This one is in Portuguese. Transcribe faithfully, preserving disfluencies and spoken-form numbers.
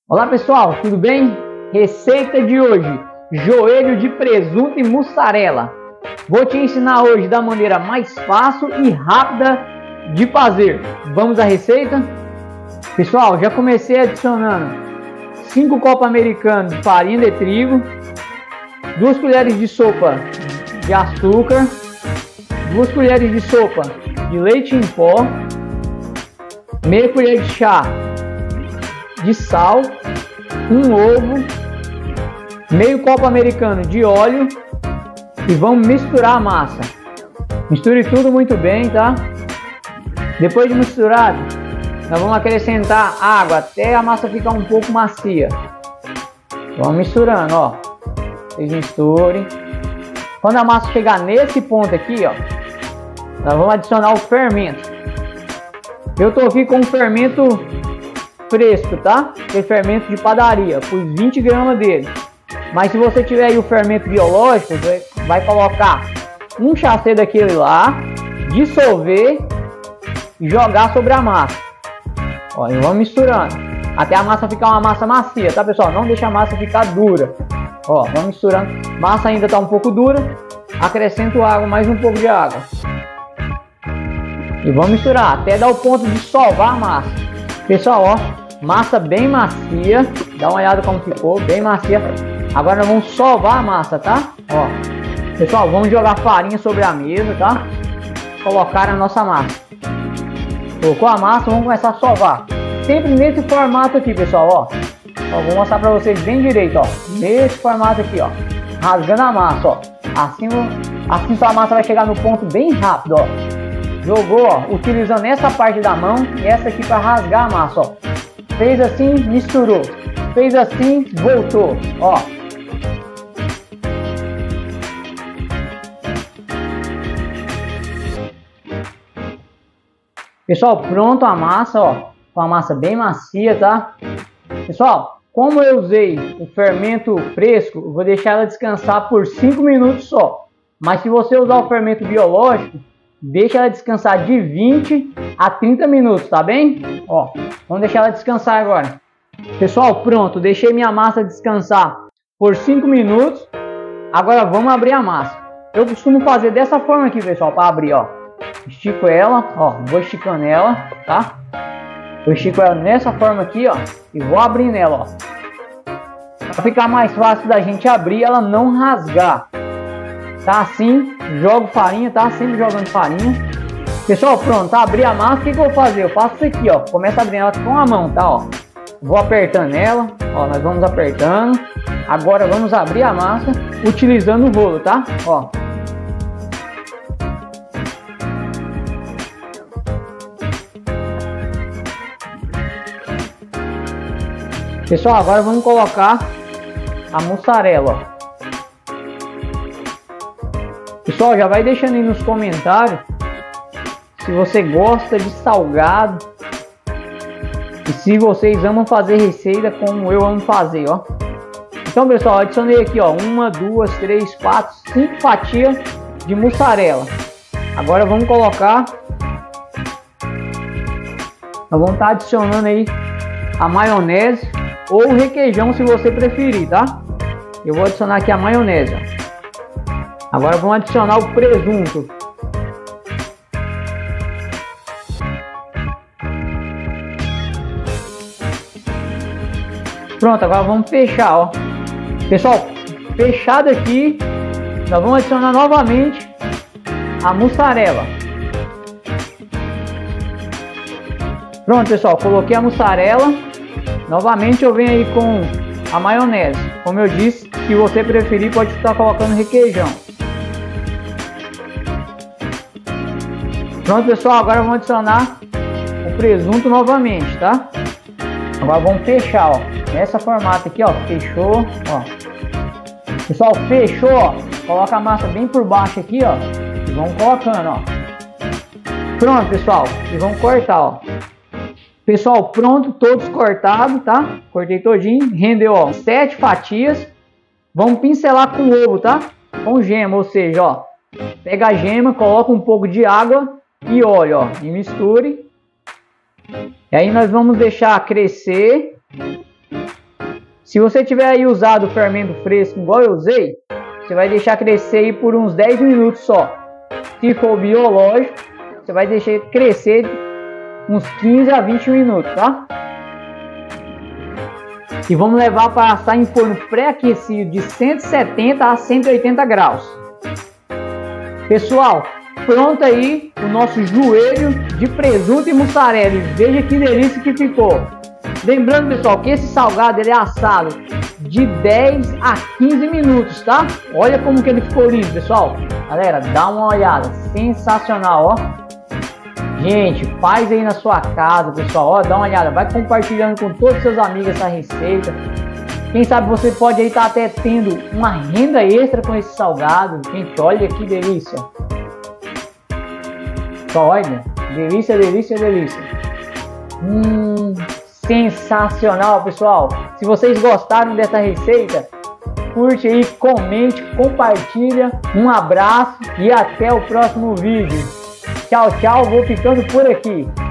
Olá pessoal, tudo bem? Receita de hoje, joelho de presunto e mussarela. Vou te ensinar hoje da maneira mais fácil e rápida de fazer. Vamos à receita? Pessoal, já comecei adicionando cinco copos americanos de farinha de trigo, duas colheres de sopa de açúcar, duas colheres de sopa de leite em pó, meia colher de chá de sal, um ovo, meio copo americano de óleo e vamos misturar a massa. Misture tudo muito bem, tá? Depois de misturado, nós vamos acrescentar água até a massa ficar um pouco macia. Vamos misturando, ó. Vocês misturem. Quando a massa chegar nesse ponto aqui, ó, nós vamos adicionar o fermento. Eu tô aqui com um fermento fresco, tá? Tem fermento de padaria, pus vinte gramas dele. Mas se você tiver aí o fermento biológico, você vai colocar um chacê daquele lá, dissolver e jogar sobre a massa. Ó, e vamos misturando até a massa ficar uma massa macia, tá pessoal? Não deixa a massa ficar dura. Ó, vamos misturando. Massa ainda tá um pouco dura, acrescento água, mais um pouco de água. E vamos misturar até dar o ponto de sovar a massa. Pessoal, ó, massa bem macia, dá uma olhada como ficou, bem macia. Agora nós vamos sovar a massa, tá? Ó, pessoal, vamos jogar farinha sobre a mesa, tá? Colocar a nossa massa. Colocou a massa, vamos começar a sovar. Sempre nesse formato aqui, pessoal, ó. Ó, vou mostrar pra vocês bem direito, ó. Nesse formato aqui, ó. Rasgando a massa, ó. Assim, assim sua massa vai chegar no ponto bem rápido, ó. Jogou, ó, utilizando essa parte da mão e essa aqui para rasgar a massa, ó. Fez assim, misturou. Fez assim, voltou, ó. Pessoal, pronto a massa, ó. Com a massa bem macia, tá? Pessoal, como eu usei o fermento fresco, eu vou deixar ela descansar por cinco minutos só. Mas se você usar o fermento biológico, deixa ela descansar de vinte a trinta minutos, tá bem? Ó, vamos deixar ela descansar agora. Pessoal, pronto, deixei minha massa descansar por cinco minutos. Agora vamos abrir a massa. Eu costumo fazer dessa forma aqui, pessoal, para abrir, ó. Estico ela, ó, vou esticando ela, tá? Eu estico ela nessa forma aqui, ó, e vou abrir nela, ó. Para ficar mais fácil da gente abrir, ela não rasgar. Tá assim, jogo farinha, tá? Sempre jogando farinha. Pessoal, pronto, tá? Abri a massa, o que, que eu vou fazer? Eu faço isso aqui, ó. Começo a abrir ela com a mão, tá? Ó. Vou apertando ela, ó. Nós vamos apertando. Agora vamos abrir a massa utilizando o rolo, tá? Ó. Pessoal, agora vamos colocar a mussarela, ó. Pessoal, já vai deixando aí nos comentários se você gosta de salgado e se vocês amam fazer receita como eu amo fazer, ó. Então, pessoal, adicionei aqui, ó, uma, duas, três, quatro, cinco fatias de mussarela. Agora vamos colocar, nós vamos estar adicionando aí a maionese ou o requeijão, se você preferir, tá? Eu vou adicionar aqui a maionese, ó. Agora vamos adicionar o presunto. Pronto, agora vamos fechar, ó. Pessoal, fechado aqui, nós vamos adicionar novamente a mussarela. Pronto, pessoal, coloquei a mussarela. Novamente eu venho aí com a maionese. Como eu disse, se você preferir, pode estar colocando requeijão. Pronto, pessoal, agora vamos adicionar o presunto novamente, tá? Agora vamos fechar, ó. Nessa formato aqui, ó. Fechou, ó. Pessoal, fechou, ó. Coloca a massa bem por baixo aqui, ó. E vamos colocando, ó. Pronto, pessoal. E vamos cortar, ó. Pessoal, pronto, todos cortados, tá? Cortei todinho. Rendeu, ó, sete fatias. Vamos pincelar com ovo, tá? Com gema, ou seja, ó. Pega a gema, coloca um pouco de água e óleo, ó, e misture. E aí nós vamos deixar crescer Se você tiver aí usado o fermento fresco igual eu usei, você vai deixar crescer aí por uns dez minutos só. Se for biológico, você vai deixar crescer uns quinze a vinte minutos, tá? E vamos levar para assar em forno pré-aquecido de cento e setenta a cento e oitenta graus. Pessoal, pronto aí o nosso joelho de presunto e mussarela. E veja que delícia que ficou. Lembrando, pessoal, que esse salgado ele é assado de dez a quinze minutos, tá? Olha como que ele ficou lindo, pessoal. Galera, dá uma olhada. Sensacional, ó. Gente, faz aí na sua casa, pessoal. Ó, dá uma olhada. Vai compartilhando com todos os seus amigos essa receita. Quem sabe você pode aí estar até tendo uma renda extra com esse salgado. Gente, olha que delícia. Só olha. Delícia, delícia, delícia. Hum... Sensacional, pessoal. Se vocês gostaram dessa receita, curte aí, comente, compartilha. Um abraço e até o próximo vídeo. Tchau, tchau. Vou ficando por aqui.